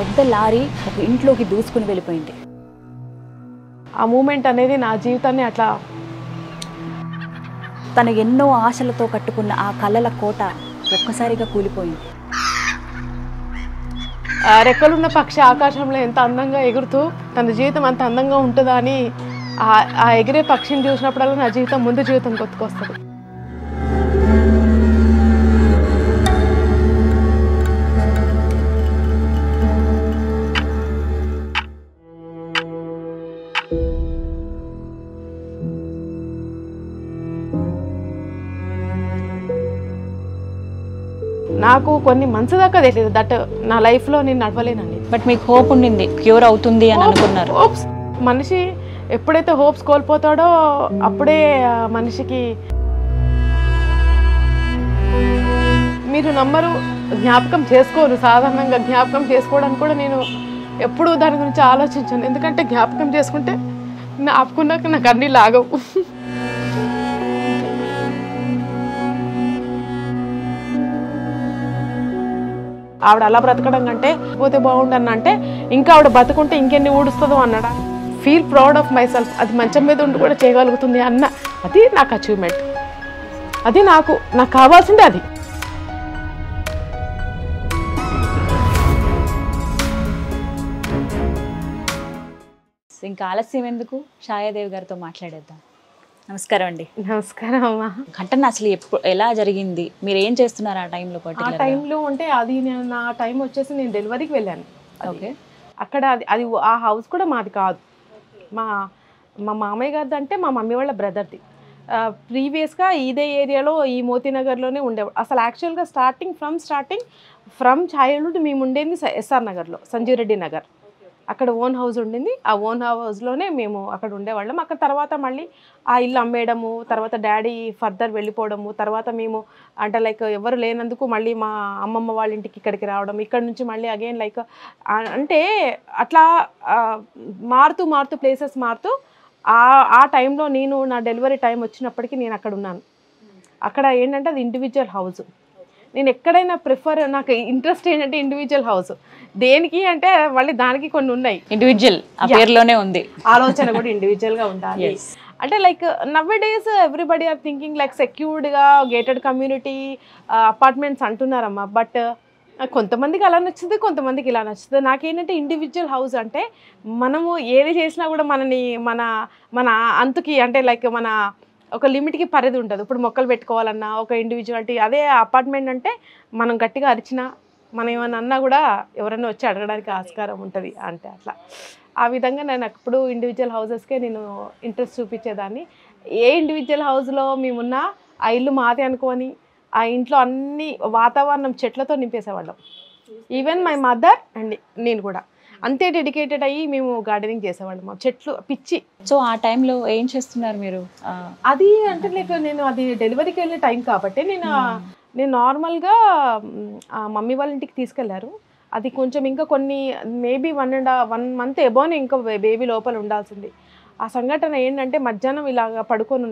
పెద్ద లారీ ఒక ఇంట్లోకి దూసుకుని వెళ్ళిపోయింది. ఆ మూమెంట్ అనేది నా జీవితాన్ని అట్లా తను ఎన్నో ఆశలతో కట్టుకున్న ఆ కలల కోట ఒక్కసారిగా కూలిపోయింది. రెక్కలున్న పక్షి ఆకాశంలో ఎంత అందంగా ఎగురుతూ తన జీవితం అంత అందంగా ఉంటుందా అని ఆ ఎగిరే పక్షిని చూసినప్పుడల్లా నా జీవితం ముందు జీవితం గుర్తుకొస్తుంది. నాకు కొన్ని మంత్స్ దాకా తెలియదు దట్ నా లైఫ్లో నేను నడవలేనండి. బట్ మీకు హోప్ ఉండింది క్యూర్ అవుతుంది అని అనుకున్నారు. హోప్స్, మనిషి ఎప్పుడైతే హోప్స్ కోల్పోతాడో అప్పుడే మనిషికి మీరు నమ్మరు, జ్ఞాపకం చేసుకోరు. సాధారణంగా జ్ఞాపకం చేసుకోవడానికి కూడా నేను ఎప్పుడూ దాని గురించి ఆలోచించాను. ఎందుకంటే జ్ఞాపకం చేసుకుంటే ఆపుకున్నాక నాకు అన్నీ లాగవు. ఆవిడ అలా బ్రతకడం కంటే పోతే బాగుండన్న అంటే ఇంకా ఆవిడ బతుకుంటే ఇంకెన్ని ఊడుస్తుందో అన్నాడా. Feel proud of myself. అది మంచం మీద ఉండి కూడా చేయగలుగుతుంది అన్న, అది నాకు అచీవ్మెంట్. అది నాకు కావాల్సిందే. అది ఇంకా ఆలస్యం ఎందుకు, ఛాయాదేవి గారితో మాట్లాడేద్దాం. నమస్కారం అండి. నమస్కారం అమ్మా. ఘటన అసలు ఎలా జరిగింది, మీరు ఏం చేస్తున్నారు ఆ టైంలో? ఆ టైంలో అంటే అది నా టైం వచ్చేసి నేను డెలివరీకి వెళ్ళాను. ఓకే. అక్కడ అది ఆ హౌస్ కూడా మాది కాదు, మా మామయ్య గారిది. అంటే మా మమ్మీ వాళ్ళ బ్రదర్ది. ప్రీవియస్గా ఇదే ఏరియాలో ఈ మోతీనగర్లోనే ఉండేవాడు. అసలు యాక్చువల్గా ఫ్రమ్ చైల్డ్హుడ్ మేము ఉండేది ఎస్ఆర్ నగర్లో, సంజీవ్ రెడ్డి నగర్. అక్కడ ఓన్ హౌస్ ఉండింది. ఆ ఓన్ హౌస్లోనే మేము అక్కడ ఉండేవాళ్ళం. అక్కడ తర్వాత మళ్ళీ ఆ ఇల్లు అమ్మేయడము, తర్వాత డాడీ ఫర్దర్ వెళ్ళిపోవడము, తర్వాత మేము అంటే లైక్ ఎవరు లేనందుకు మళ్ళీ మా అమ్మమ్మ వాళ్ళ ఇంటికి ఇక్కడికి రావడం, ఇక్కడ నుంచి మళ్ళీ అగైన్ లైక్ అంటే అట్లా మారుతూ ప్లేసెస్ మారుతూ ఆ టైంలో నేను నా డెలివరీ టైం వచ్చినప్పటికీ నేను అక్కడ ఉన్నాను. అక్కడ ఏంటంటే అది ఇండివిజువల్ హౌస్. నేను ఎక్కడైనా నాకు ఇంట్రెస్ట్ ఏంటంటే ఇండివిజువల్ హౌస్. దేనికి అంటే మళ్ళీ దానికి కొన్ని ఉన్నాయి. ఇండివిజువల్ పేరులోనే ఉంది, ఆలోచన కూడా ఇండివిజువల్గా ఉండాలి. అంటే like nowadays everybody are thinking like సెక్యూర్డ్గా గేటెడ్ కమ్యూనిటీ అపార్ట్మెంట్స్ అంటున్నారమ్మా. బట్ కొంతమందికి అలా నచ్చుతుంది, కొంతమందికి ఇలా నచ్చుతుంది. నాకేంటంటే ఇండివిజువల్ హౌస్ అంటే మనము ఏది చేసినా కూడా మన అంతుకి అంటే లైక్ మన ఒక లిమిట్కి పరిధి ఉంటుంది. ఇప్పుడు మొక్కలు పెట్టుకోవాలన్నా ఒక ఇండివిజువాలిటీ. అదే అపార్ట్మెంట్ అంటే మనం గట్టిగా అరిచినా మనం ఏమన్నా అన్నా కూడా ఎవరైనా వచ్చి అడగడానికి ఆస్కారం ఉంటుంది. అంటే అట్లా ఆ విధంగా నేను ఎప్పుడు ఇండివిజువల్ హౌసెస్కే నేను ఇంట్రెస్ట్ చూపించేదాన్ని. ఏ ఇండివిజువల్ హౌస్లో మేమున్నా ఆ ఇల్లు మాదే అనుకొని ఆ ఇంట్లో అన్ని వాతావరణం చెట్లతో నింపేసేవాళ్ళం. ఈవెన్ మై మదర్ అండ్ నేను కూడా అంతే డెడికేటెడ్ అయ్యి మేము గార్డెనింగ్ చేసేవాళ్ళం. చెట్లు పిచ్చి. సో ఆ టైంలో ఏం చేస్తున్నారు మీరు? అది అంటే లైక్ నేను అది డెలివరీకి వెళ్ళే టైం కాబట్టి నేను నార్మల్గా మమ్మీ వాళ్ళ ఇంటికి తీసుకెళ్లారు. అది కొంచెం ఇంకా కొన్ని మేబీ 1 month ఎబోనే ఇంకా బేబీ లోపల ఉండాల్సింది. ఆ సంఘటన ఏంటంటే మధ్యాహ్నం ఇలాగ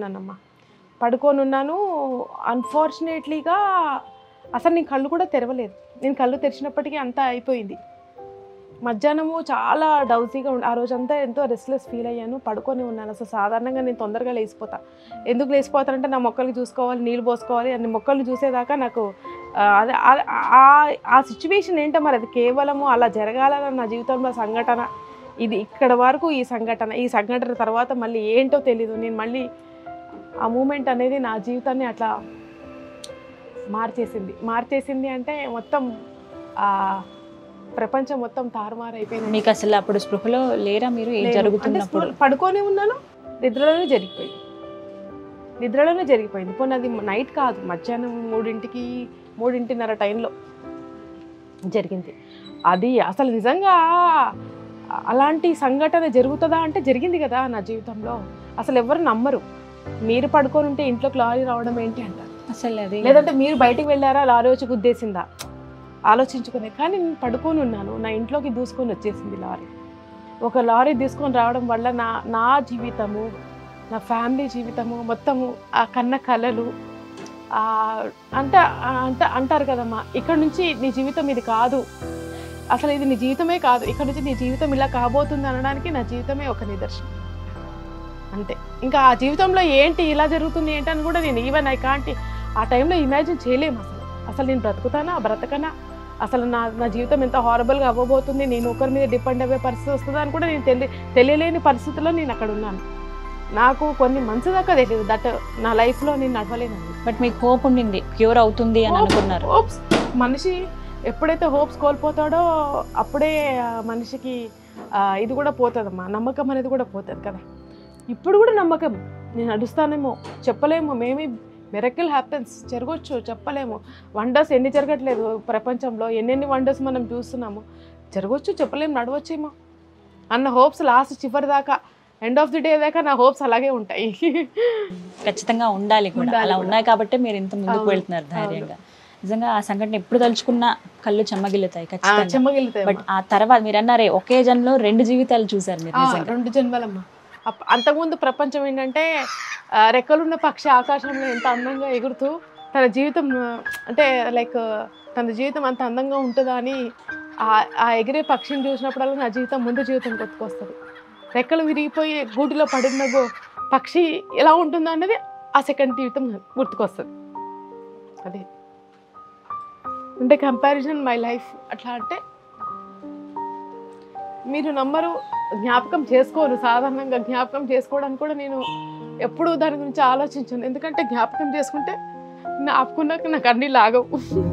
పడుకొని ఉన్నాను. అన్ఫార్చునేట్లీగా అసలు నేను కళ్ళు కూడా తెరవలేదు. నేను కళ్ళు తెరిచినప్పటికీ అంతా అయిపోయింది. మధ్యాహ్నము చాలా డౌజీగా ఆ రోజంతా ఎంతో రెస్ట్లెస్ ఫీల్ అయ్యాను. పడుకొని ఉన్నాను. అసలు సాధారణంగా నేను తొందరగా లేచిపోతా. ఎందుకు లేచిపోతానంటే నా మొక్కలు చూసుకోవాలి, నీళ్ళు పోసుకోవాలి. అన్ని మొక్కలు చూసేదాకా నాకు ఆ సిచ్యువేషన్ ఏంటో మరి అది కేవలము అలా జరగాలని నా జీవితంలో సంఘటన ఇది. ఇక్కడ వరకు ఈ సంఘటన తర్వాత మళ్ళీ ఏంటో తెలీదు. నేను మళ్ళీ ఆ మూమెంట్ అనేది నా జీవితాన్ని అట్లా మార్చేసింది. అంటే మొత్తం ప్రపంచం మొత్తం తారుమారు అయిపోయింది. మీకు అసలు అప్పుడు స్పృహలో లేరా మీరు? ఏం జరుగుతున్నప్పుడు? పడుకొని ఉన్నాను, నిద్రలోనే జరిగిపోయింది. పోనీ అది నైట్ కాదు, మధ్యాహ్నం 3:30 టైంలో జరిగింది. అది అసలు నిజంగా అలాంటి సంఘటన జరుగుతుందా అంటే జరిగింది కదా నా జీవితంలో. అసలు ఎవరు నమ్మరు. మీరు పడుకొని ఉంటే ఇంట్లోకి లారీ రావడం ఏంటి అంటారు అసలు. అది లేదంటే మీరు బయటికి వెళ్ళారా, లారీ వచ్చి గుద్దేసిందా ఆలోచించుకునే. కానీ నేను పడుకొని ఉన్నాను, నా ఇంట్లోకి దూసుకొని వచ్చేసింది లారీ. ఒక లారీ తీసుకొని రావడం వల్ల నా జీవితము, నా ఫ్యామిలీ జీవితము మొత్తము, ఆ కన్న కలలు అంటారు కదమ్మా, ఇక్కడ నుంచి నీ జీవితం ఇది కాదు, అసలు ఇది నీ జీవితమే కాదు, ఇక్కడ నుంచి నీ జీవితం ఇలా కాబోతుంది అనడానికి నా జీవితమే ఒక నిదర్శనం అంతే. ఇంకా ఆ జీవితంలో ఏంటి ఇలా జరుగుతుంది ఏంటి అని కూడా నేను ఈవెన్ ఐ కాంట్ ఆ టైంలో ఇమాజిన్ చేయలేము. అసలు నేను బ్రతుకుతానా బ్రతకనా, అసలు నా జీవితం ఎంత హారబుల్గా అవ్వబోతుంది, నేను ఒకరి మీద డిపెండ్ అయ్యే పరిస్థితి వస్తుందా అని కూడా నేను తెలియలేని పరిస్థితుల్లో నేను అక్కడ ఉన్నాను. నాకు కొన్ని మంత్స్ దాకా తెలియదు దట్ నా లైఫ్లో నేను నడవలేను. బట్ మీకు హోప్ ఉండింది, క్యూర్ అవుతుంది అని అనుకున్నారు. హోప్స్, మనిషి ఎప్పుడైతే హోప్స్ కోల్పోతాడో అప్పుడే మనిషికి ఇది కూడా పోతుందమ్మా, నమ్మకం అనేది కూడా పోతుంది కదా. ఇప్పుడు కూడా నమ్మకం, నేను నడుస్తానేమో చెప్పలేము, మేమీ మిరకిల్ హ్యాపెన్స్ జరగవచ్చు చెప్పలేము. వండర్స్ ఎన్ని జరగట్లేదు ప్రపంచంలో, ఎన్నెన్ని వండర్స్ మనం చూస్తున్నాము, జరగవచ్చు చెప్పలేము, నడవచ్చేమో అన్న హోప్స్ లాస్ట్ చివరి దాకా ఎండ్ ఆఫ్ ది డే దాకా నా హోప్స్ అలాగే ఉంటాయి. ఖచ్చితంగా ఉండాలి కూడా, అలా ఉన్నాయి కాబట్టి మీరు ఇంత ముందుకు వెళ్తున్నారు ధైర్యంగా. నిజంగా ఆ సంఘటన ఎప్పుడు తలుచుకున్నా కళ్ళు చెమ్మగిల్లుతాయి ఖచ్చితంగా. బట్ ఆ తర్వాత మీరు అన్నారే ఒకే జన్మలో 2 జీవితాలు చూసారు మీరు. 2 జన్మలమ్మా. అంతకుముందు ప్రపంచం ఏంటంటే రెక్కలున్న పక్షి ఆకాశంలో ఎంత అందంగా ఎగురుతూ తన జీవితం అంటే లైక్ తన జీవితం అంత అందంగా ఉంటుందా అని ఆ ఎగిరే పక్షిని చూసినప్పుడల్లా నా జీవితం ముందు జీవితం గుర్తుకొస్తుంది. రెక్కలు విరిగిపోయి గూటిలో పడిన పక్షి ఎలా ఉంటుందో అన్నది ఆ సెకండ్ జీవితం గుర్తుకొస్తుంది. అదే అంటే కంపారిజన్ మై లైఫ్. అట్లా అంటే మీరు నమ్మరు, జ్ఞాపకం చేసుకోరు. సాధారణంగా జ్ఞాపకం చేసుకోవడానికి కూడా నేను ఎప్పుడూ దాని గురించి ఆలోచించాను. ఎందుకంటే జ్ఞాపకం చేసుకుంటే ఆపుకున్నాక నాకు అన్నీ లాగవు.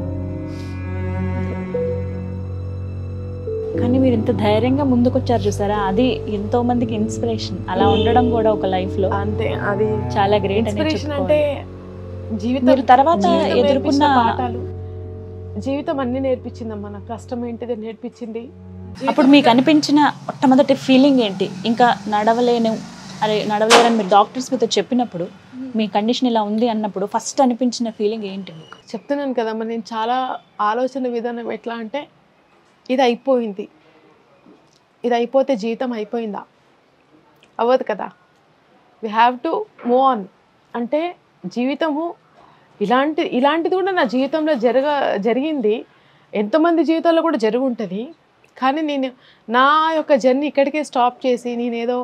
కానీ మీరు ఇంత ధైర్యంగా ముందుకు వచ్చారు చూసారా, అది ఎంతో మందికి ఇన్స్పిరేషన్. అలా ఉండడం కూడా ఒక లైఫ్ లో అంతే, అది చాలా గ్రేట్. ఇన్స్పిరేషన్ అంటే జీవితం తర్వాత ఎదుర్కొన్న పాఠాలు, జీవితం అన్ని నేర్పించిందమ్మా. నాకు కష్టం ఏంటిది నేర్పించింది. అప్పుడు మీకు అనిపించిన మొట్టమొదటి ఫీలింగ్ ఏంటి? ఇంకా నడవలేను, అరే నడవలేరని మీరు డాక్టర్స్ మీతో చెప్పినప్పుడు, మీ కండిషన్ ఇలా ఉంది అన్నప్పుడు ఫస్ట్ అనిపించిన ఫీలింగ్ ఏంటి మీకు? చెప్తున్నాను కదమ్మా, నేను చాలా ఆలోచన విధానం ఎట్లా అంటే ఇది అయిపోయింది, ఇది అయిపోతే జీవితం అయిపోయిందా, అవ్వదు కదా, we have to move on. అంటే జీవితము ఇలాంటిది కూడా నా జీవితంలో జరిగింది, ఎంతోమంది జీవితాల్లో కూడా జరిగి ఉంటుంది. కానీ నేను నా యొక్క జర్నీ ఇక్కడికే స్టాప్ చేసి నేనేదో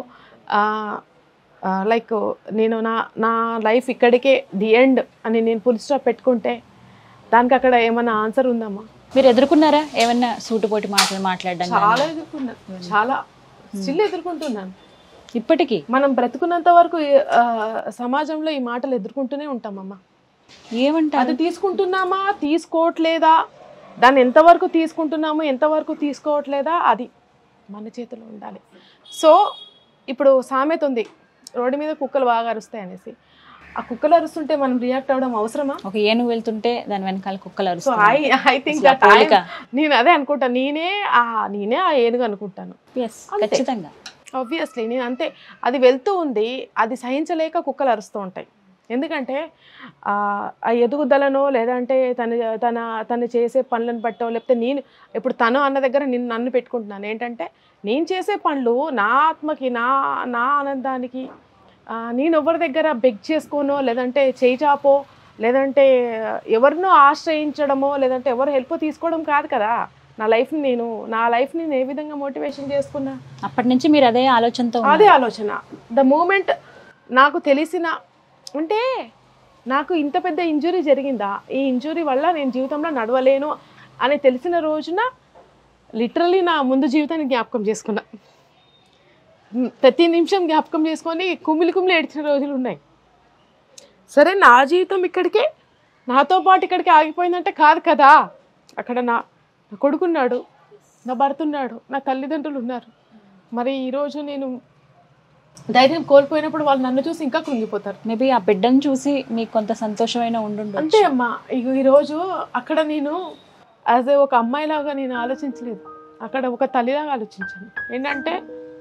లైక్ నేను నా లైఫ్ ఇక్కడికే ది ఎండ్ అని నేను ఫుల్ స్టాప్ పెట్టుకుంటే దానికి అక్కడ ఏమన్నా ఆన్సర్ ఉందమ్మా? మీరు ఎదుర్కొన్నారా ఏమన్నా సూటుపోటి మాట్లాడడం? చాలా ఎదుర్కొన్నాను, చాలా స్టిల్ ఎదుర్కొంటున్నాను ఇప్పటికీ. మనం బ్రతుకున్నంత వరకు సమాజంలో ఈ మాటలు ఎదుర్కొంటూనే ఉంటామమ్మా. ఏమంటారు? అది తీసుకుంటున్నామా తీసుకోవట్లేదా, దాన్ని ఎంతవరకు తీసుకుంటున్నామో ఎంతవరకు తీసుకోవట్లేదా అది మన చేతిలో ఉండాలి. సో ఇప్పుడు సామెత ఉంది, రోడ్డు మీద కుక్కలు బాగా అరుస్తాయి అనేసి. ఆ కుక్కలు అరుస్తుంటే మనం రియాక్ట్ అవ్వడం అవసరమా? ఒక ఏనుగు వెళ్తుంటే దాని వెనకాల కుక్కలు అరుస్తాయి. సో ఐ థింక్ దట్ నేను అదే అనుకుంటాను, నేనే ఆ ఏనుగు అనుకుంటాను. ఖచ్చితంగా, ఆబ్వియస్లీ నేను అంతే. అది వెళ్తూ ఉంది, అది సహించలేక కుక్కలు అరుస్తూ ఉంటాయి. ఎందుకంటే ఆ ఎదుగుదలను లేదంటే తను చేసే పనులను బట్టో, లేకపోతే నేను ఇప్పుడు తను అన్న దగ్గర నన్ను పెట్టుకుంటున్నాను. ఏంటంటే నేను చేసే పనులు నా ఆత్మకి, నా ఆనందానికి, నేను ఎవరి దగ్గర బెగ్ చేసుకోనో, లేదంటే చేయి చాపో, లేదంటే ఎవరినో ఆశ్రయించడమో, లేదంటే ఎవరు హెల్ప్ తీసుకోవడం కాదు కదా. నా లైఫ్ని నేను ఏ విధంగా మోటివేషన్ చేసుకున్నా అప్పటి నుంచి మీరు అదే ఆలోచనతో? అదే ఆలోచన. ద మూమెంట్ నాకు తెలిసిన, అంటే నాకు ఇంత పెద్ద ఇంజురీ జరిగిందా, ఈ ఇంజురీ వల్ల నేను జీవితంలో నడవలేను అని తెలిసిన రోజున లిటరల్లీ నా ముందు జీవితాన్ని జ్ఞాపకం చేసుకున్నా. ప్రతి నిమిషం జ్ఞాపకం చేసుకొని కుమిలి ఏడ్చిన రోజులు ఉన్నాయి. సరే నా జీవితం ఇక్కడికే, నాతో పాటు ఇక్కడికి ఆగిపోయిందంటే కాదు కదా. అక్కడ నా కొడుకున్నాడు, నా భర్త ఉన్నాడు, నా తల్లిదండ్రులు ఉన్నారు. మరి ఈరోజు నేను ధైర్యం కోల్పోయినప్పుడు వాళ్ళు నన్ను చూసి ఇంకా కృంగిపోతారు. మేబీ ఆ బిడ్డను చూసి మీకు కొంత సంతోషమైన ఉండుండొచ్చు. అంతే అమ్మా. ఈరోజు అక్కడ నేను యాజ్ ఏ ఒక అమ్మాయిలాగా నేను ఆలోచించలేదు, అక్కడ ఒక తల్లిలాగా ఆలోచించాను. ఏంటంటే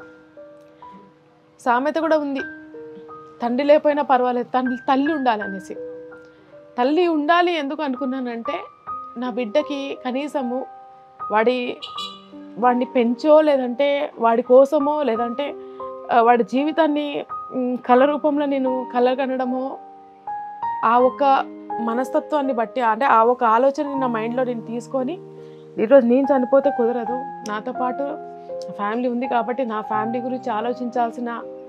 సామెత కూడా ఉంది, తండ్రి లేకపోయినా పర్వాలేదు తల్లి ఉండాలి అనేసి. తల్లి ఉండాలి ఎందుకు అనుకున్నానంటే, నా బిడ్డకి కనీసము వాడిని పెంచో, లేదంటే వాడి కోసమో, లేదంటే వాడి జీవితాన్ని కళ రూపంలో నేను కలగనడమో, ఆ ఒక మనస్తత్వాన్ని బట్టి, అంటే ఆ ఒక ఆలోచన నా మైండ్లో నేను తీసుకొని ఈరోజు నేను చనిపోతే కుదరదు, నాతో పాటు ఫ్యామిలీ ఉంది కాబట్టి నా ఫ్యామిలీ గురించి ఆలోచించాల్సిన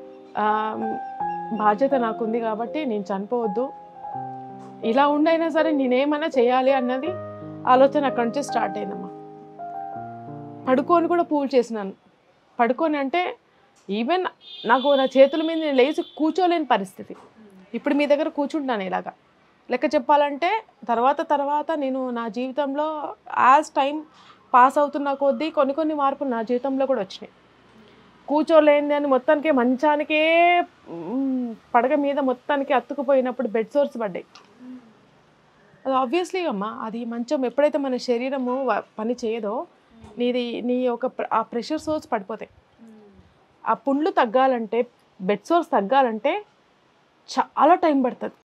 బాధ్యత నాకుంది కాబట్టి నేను చనిపోవద్దు, ఇలా ఉండైనా సరే నేనేమన్నా చేయాలి అన్నది ఆలోచన అక్కడి నుంచి స్టార్ట్ అయిందమ్మా. పడుకొని కూడా పూలు చేసినాను. పడుకొని అంటే ఈవెన్ నాకు నా చేతుల మీద నేను లేచి కూర్చోలేని పరిస్థితి. ఇప్పుడు మీ దగ్గర కూర్చుంటాను ఇలాగా. లెక్క చెప్పాలంటే తర్వాత నేను నా జీవితంలో యాజ్ టైం పాస్ అవుతున్న కొద్దీ కొన్ని మార్పులు నా జీవితంలో కూడా వచ్చినాయి. కూర్చోలేని అని మొత్తానికి మంచానికే పడగ మీద మొత్తానికి అతుకుపోయినప్పుడు బెడ్ సోర్స్ పడ్డాయి. అది ఆబ్వియస్లీ అమ్మా, అది మంచం ఎప్పుడైతే మన శరీరము పని చేయదో నీ ఒక ఆ ప్రెషర్ సోర్స్ పడిపోతాయి. ఆ పుండ్లు తగ్గాలంటే, బెడ్ సోర్స్ తగ్గాలంటే చాలా టైం పడుతుంది.